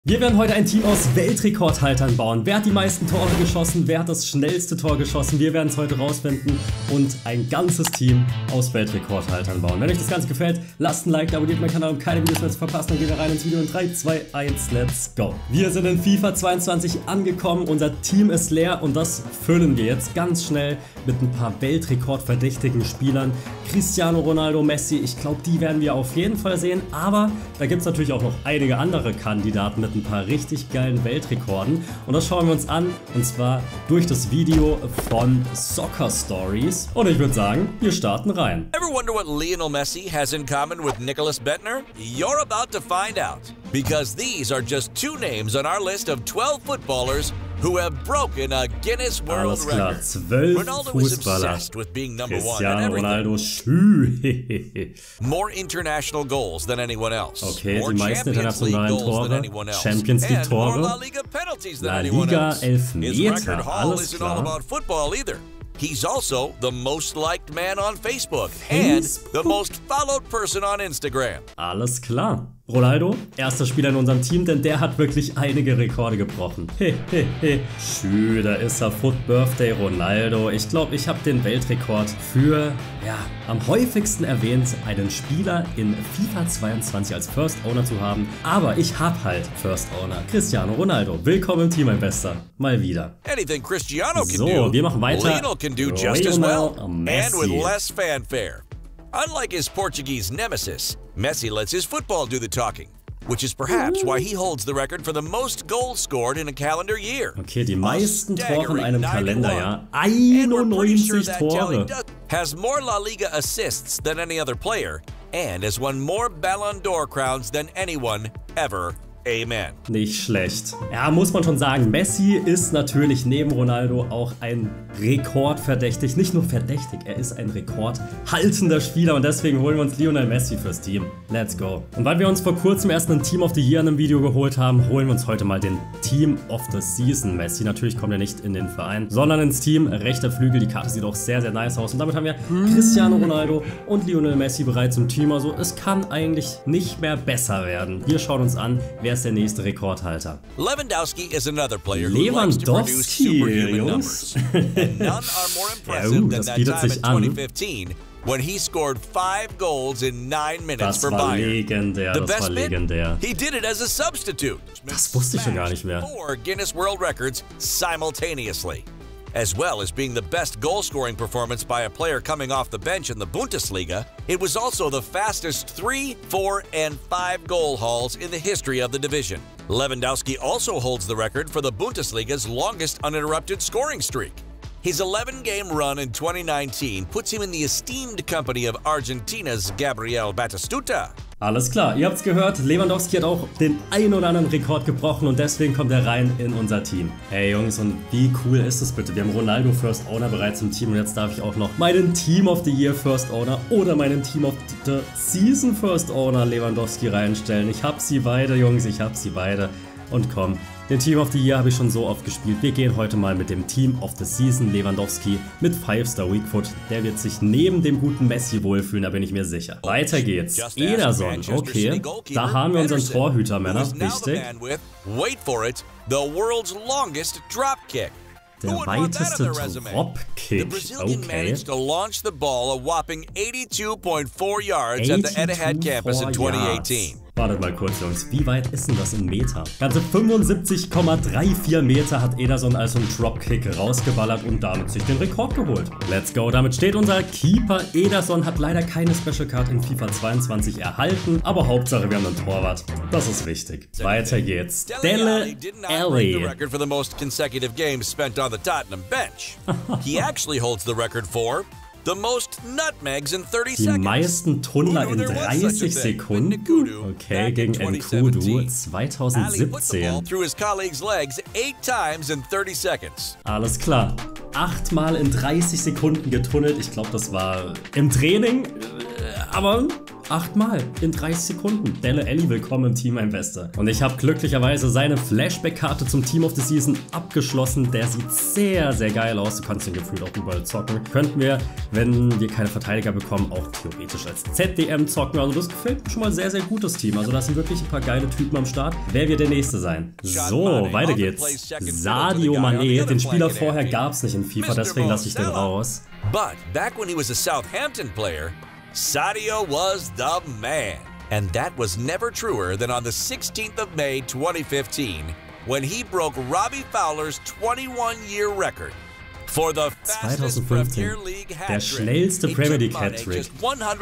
Wir werden heute ein Team aus Weltrekordhaltern bauen. Wer hat die meisten Tore geschossen? Wer hat das schnellste Tor geschossen? Wir werden es heute rausfinden und ein ganzes Team aus Weltrekordhaltern bauen. Wenn euch das Ganze gefällt, lasst ein Like da, abonniert meinen Kanal, um keine Videos mehr zu verpassen. Dann gehen wir rein ins Video in 3, 2, 1, let's go. Wir sind in FIFA 22 angekommen, unser Team ist leer und das füllen wir jetzt ganz schnell mit ein paar weltrekordverdächtigen Spielern. Cristiano Ronaldo, Messi, ich glaube, die werden wir auf jeden Fall sehen. Aber da gibt es natürlich auch noch einige andere Kandidaten mit ein paar richtig geilen Weltrekorden und das schauen wir uns an und zwar durch das Video von Soccer Stories und ich würde sagen, wir starten rein. Ever wonder what Lionel Messi has in common with Nicholas Bentner? You're about to find out, because these are just two names on our list of 12 footballers who have broken a Guinness World Alles klar, Record. 12 Ronaldo is Fußballer. obsessed with being number one at Cristiano everything. Ronaldo, schü. More international goals than anyone else. Okay, More die meisten Champions League internationalen goals than Tore, anyone else. Champions League And more Tore, La Liga penalties than La anyone Liga else. His Elfmeter, record haul alles isn't all klar. about football either. He's also the most liked man on Facebook and the most followed person on Instagram. Alles klar. Ronaldo, erster Spieler in unserem Team, denn der hat wirklich einige Rekorde gebrochen. Schön, da ist er. Foot Birthday Ronaldo. Ich glaube, ich habe den Weltrekord für, ja, am häufigsten erwähnt, einen Spieler in FIFA 22 als First Owner zu haben. Aber ich habe halt First Owner. Cristiano Ronaldo. Willkommen im Team, mein Bester. Mal wieder. Anything Cristiano can So, do, wir machen weiter. Lionel can do just as well, Messi. and with less fanfare. Unlike his Portuguese nemesis, Messi lets his football do the talking, which is perhaps why he holds the record for the most goals scored in a calendar year. Okay, die meisten Tore in Staggering einem 91. Kalenderjahr. And we're pretty sure 91 that Tore. tally has more La Liga assists than any other player, and has won more Ballon d'Or crowns than anyone ever. Amen. Nicht schlecht. Ja, muss man schon sagen, Messi ist natürlich neben Ronaldo auch ein rekordverdächtig. Nicht nur verdächtig, er ist ein rekordhaltender Spieler und deswegen holen wir uns Lionel Messi fürs Team. Let's go. Und weil wir uns vor kurzem erst ein Team of the Year in einem Video geholt haben, holen wir uns heute mal den Team of the Season Messi. Natürlich kommt er nicht in den Verein, sondern ins Team. Rechter Flügel, die Karte sieht auch sehr, sehr nice aus. Und damit haben wir Cristiano Ronaldo und Lionel Messi bereits im Team. Also es kann eigentlich nicht mehr besser werden. Wir schauen uns an, wer ist der nächste Rekordhalter. Lewandowski is another player who likes to produce superhuman numbers. And none are more impressive than das that bietet time sich in an. 2015 when he scored 5 goals in 9 minutes Das for war Bayern. legendär, The das war best bit? legendär. He did it as a substitute. Das wusste ich schon gar nicht mehr. 4 Guinness World Records simultaneously. As well as being the best goal-scoring performance by a player coming off the bench in the Bundesliga, it was also the fastest 3, 4, and 5 goal hauls in the history of the division. Lewandowski also holds the record for the Bundesliga's longest uninterrupted scoring streak. His 11-game run in 2019 puts him in the esteemed company of Argentina's Gabriel Batistuta. Alles klar, ihr habt's gehört, Lewandowski hat auch den ein oder anderen Rekord gebrochen und deswegen kommt er rein in unser Team. Hey Jungs, und wie cool ist es bitte? Wir haben Ronaldo First Owner bereits im Team und jetzt darf ich auch noch meinen Team of the Year First Owner oder meinen Team of the Season First Owner Lewandowski reinstellen. Ich hab sie beide, Jungs, ich hab sie beide. Und komm, den Team of the Year habe ich schon so oft gespielt. Wir gehen heute mal mit dem Team of the Season Lewandowski mit 5-Star Weakfoot. Der wird sich neben dem guten Messi wohlfühlen, da bin ich mir sicher. Weiter geht's. Ederson, okay. Da haben wir unseren Torhüter, Männer. Wichtig. Wait for it, the world's longest dropkick. Der weiteste Dropkick, The Brazilian okay. managed to launch the ball a whopping 82.4 yards at the Etihad campus in 2018. Wartet mal kurz, Jungs. Wie weit ist denn das in Meter? Ganze 75,34 Meter hat Ederson also einen Dropkick rausgeballert und damit sich den Rekord geholt. Let's go. Damit steht unser Keeper. Ederson hat leider keine Special Card in FIFA 22 erhalten, aber Hauptsache wir haben einen Torwart. Das ist wichtig. Weiter geht's. Dele Alli. The record for the most consecutive games spent on the Tottenham bench. He actually holds the record for the most nutmegs in 30 Die seconds. meisten Tunnler in 30 Sekunden. Okay, gegen N'Koudou 2017. Through his colleagues' legs 8 times in 30 seconds. Alles klar. 8 Mal in 30 Sekunden getunnelt. Ich glaube, das war im Training. Aber 8-mal in 30 Sekunden. Dele Alli, willkommen im Team, mein Bester. Und ich habe glücklicherweise seine Flashback-Karte zum Team of the Season abgeschlossen. Der sieht sehr, sehr geil aus. Du kannst den gefühlt auch überall zocken. Könnten wir, wenn wir keine Verteidiger bekommen, auch theoretisch als ZDM zocken. Also das gefällt mir schon mal sehr, sehr gut, das Team. Also da sind wirklich ein paar geile Typen am Start. Wer wird der Nächste sein? So, weiter geht's. Sadio Mané. Den Spieler vorher gab es nicht in FIFA, deswegen lasse ich den raus. But back when he was a Southampton player, Sadio was the man. And that was never truer than on the 16th of May 2015 when he broke Robbie Fowler's 21-year record. For the fastest Premier League hat-trick, der schnellste Premier League Hat-Trick.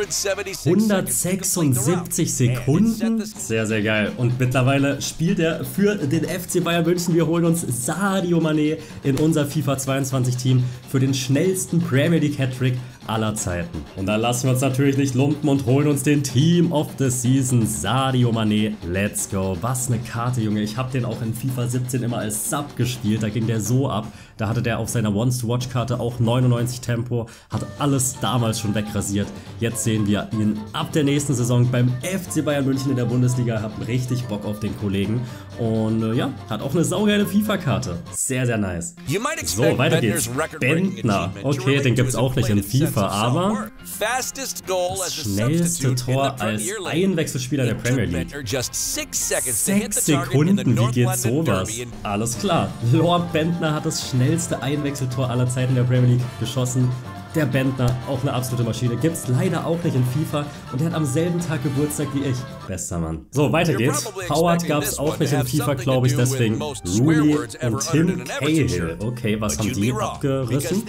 176 Sekunden. Sehr, sehr geil. Und mittlerweile spielt er für den FC Bayern München. Wir holen uns Sadio Mané in unser FIFA 22 Team für den schnellsten Premier League Hat-Trick aller Zeiten. Und dann lassen wir uns natürlich nicht lumpen und holen uns den Team of the Season, Sadio Mané. Let's go. Was eine Karte, Junge. Ich habe den auch in FIFA 17 immer als Sub gespielt. Da ging der so ab. Da hatte der auf seiner Once-to-Watch-Karte auch 99 Tempo. Hat alles damals schon wegrasiert. Jetzt sehen wir ihn ab der nächsten Saison beim FC Bayern München in der Bundesliga. Hab richtig Bock auf den Kollegen. Und ja, hat auch eine saugeile FIFA-Karte. Sehr, sehr nice. So, weiter geht's. Bendtner. Okay, den gibt's auch nicht in FIFA, aber das schnellste Tor als Einwechselspieler der Premier League. 6 Sekunden, wie geht sowas? Alles klar. Lord Bendtner hat das schnellste Einwechseltor aller Zeiten der Premier League geschossen. Der Bendtner, auch eine absolute Maschine, gibt's leider auch nicht in FIFA und der hat am selben Tag Geburtstag wie ich. Bester Mann. So, weiter geht's. Howard gab's auch nicht in FIFA, glaube ich, deswegen Rooney und Tim Cahill. Okay, was haben die abgerissen?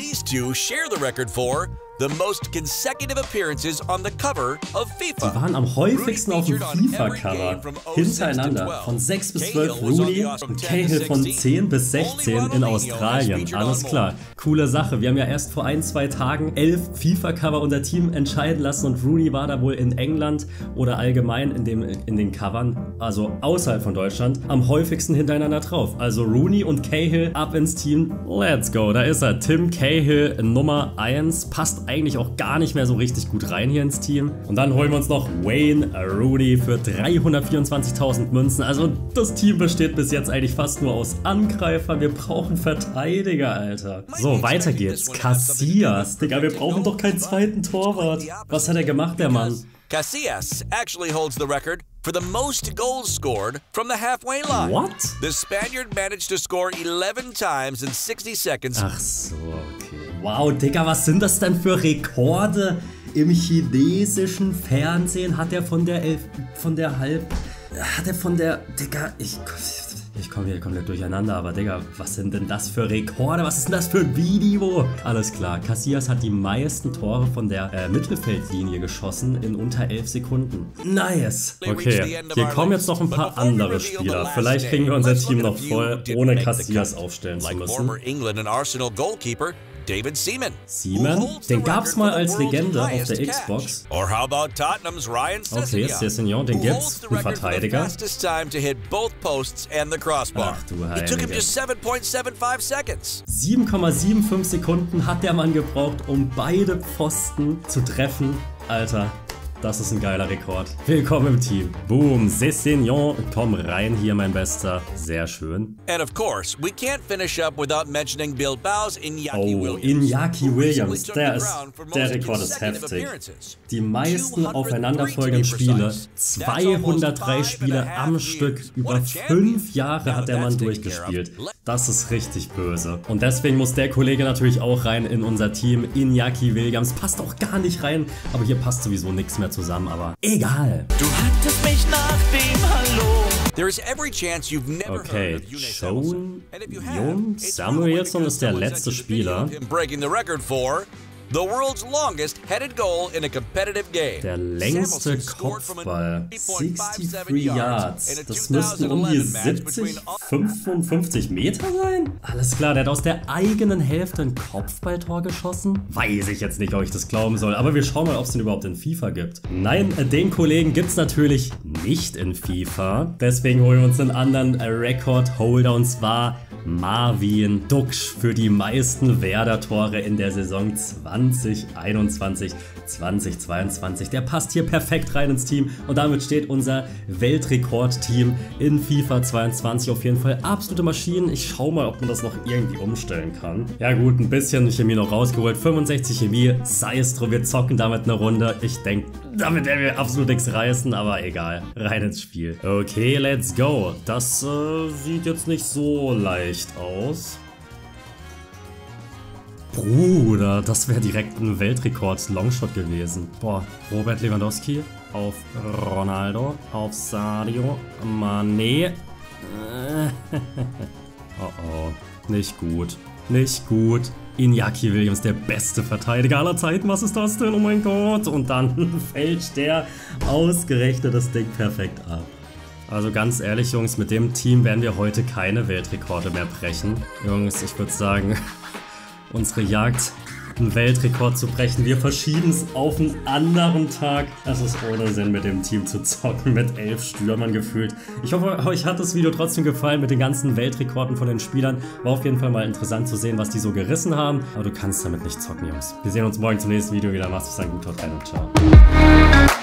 The most consecutive appearances on the cover of FIFA. Die waren am häufigsten auf dem FIFA-Cover hintereinander. Von 6 bis 12 Rooney und Cahill von 10 bis 16 in Australien. Alles klar. Coole Sache. Wir haben ja erst vor 1-2 Tagen 11 FIFA-Cover unser Team entscheiden lassen und Rooney war da wohl in England oder allgemein in den Covern, also außerhalb von Deutschland, am häufigsten hintereinander drauf. Also Rooney und Cahill ab ins Team. Let's go. Da ist er. Tim Cahill Nummer 1. Passt eigentlich auch gar nicht mehr so richtig gut rein hier ins Team. Und dann holen wir uns noch Wayne Rooney für 324.000 Münzen. Also das Team besteht bis jetzt eigentlich fast nur aus Angreifern. Wir brauchen Verteidiger, Alter. So, weiter geht's. Casillas. Digga, wir brauchen doch keinen zweiten Torwart. Was hat er gemacht, der Mann? Casillas actually holds the record for the most goals scored from the halfway line. What? The Spaniard managed to score 11 times in 60 seconds. Ach so, okay. Wow, Digga, was sind das denn für Rekorde? Im chinesischen Fernsehen hat er Digga, ich komme hier komplett durcheinander, aber Digga, was sind denn das für Rekorde? Was ist denn das für ein Video? Alles klar, Casillas hat die meisten Tore von der Mittelfeldlinie geschossen in unter 11 Sekunden. Nice! Okay, hier kommen jetzt noch ein paar andere Spieler. Vielleicht kriegen wir unser Team noch voll, ohne Casillas aufstellen zu müssen. David Seaman. Seaman? Den gab's mal als Legende auf der Xbox. Okay, Sessignon, den gibt's. Ein Verteidiger. Ach du Heilige. 7,75 Sekunden hat der Mann gebraucht, um beide Pfosten zu treffen. Alter. Das ist ein geiler Rekord. Willkommen im Team. Boom, Sessignon, komm rein hier, mein Bester. Sehr schön. And of course, we can't finish up without mentioning Bilbao's Iñaki Williams. Iñaki Williams, der Rekord ist heftig. Die meisten aufeinanderfolgenden Spiele, 203 Spiele am Stück, über 5 Jahre hat der Mann durchgespielt. Das ist richtig böse. Und deswegen muss der Kollege natürlich auch rein in unser Team. Iñaki Williams passt auch gar nicht rein, aber hier passt sowieso nichts mehr zusammen, aber egal. Du hattest mich nach dem Hallo. Okay, Sean Jung Samuelsson ist der letzte Spieler. The world's longest headed goal in a competitive game. Der längste Kopfball. 63 Yards. Das müssten um die 70, 55 Meter sein? Alles klar, der hat aus der eigenen Hälfte ein Kopfballtor geschossen? Weiß ich jetzt nicht, ob ich das glauben soll. Aber wir schauen mal, ob es den überhaupt in FIFA gibt. Nein, den Kollegen gibt es natürlich nicht in FIFA. Deswegen holen wir uns einen anderen Rekordholder. Und zwar Marvin Duksch für die meisten Werder-Tore in der Saison 2021/2022. Der passt hier perfekt rein ins Team und damit steht unser Weltrekordteam in FIFA 22 auf jeden Fall. Absolute Maschinen. Ich schau mal, ob man das noch irgendwie umstellen kann. Ja gut, ein bisschen Chemie noch rausgeholt. 65 Chemie, sei es drum, wir zocken damit eine Runde. Ich denke, damit werden wir absolut nichts reißen, aber egal. Rein ins Spiel. Okay, let's go. Das sieht jetzt nicht so leicht aus. Bruder, das wäre direkt ein Weltrekord-Longshot gewesen. Boah, Robert Lewandowski auf Ronaldo, auf Sadio Mané. Oh oh, nicht gut. Nicht gut. Iñaki Williams, der beste Verteidiger aller Zeiten. Was ist das denn? Oh mein Gott. Und dann fälscht der ausgerechnet das Ding perfekt ab. Also ganz ehrlich, Jungs, mit dem Team werden wir heute keine Weltrekorde mehr brechen. Jungs, ich würde sagen, unsere Jagd, einen Weltrekord zu brechen, wir verschieben es auf einen anderen Tag. Es ist ohne Sinn, mit dem Team zu zocken, mit 11 Stürmern gefühlt. Ich hoffe, euch hat das Video trotzdem gefallen mit den ganzen Weltrekorden von den Spielern. War auf jeden Fall mal interessant zu sehen, was die so gerissen haben. Aber du kannst damit nicht zocken, Jungs. Wir sehen uns morgen zum nächsten Video wieder. Macht's gut, haut rein und ciao.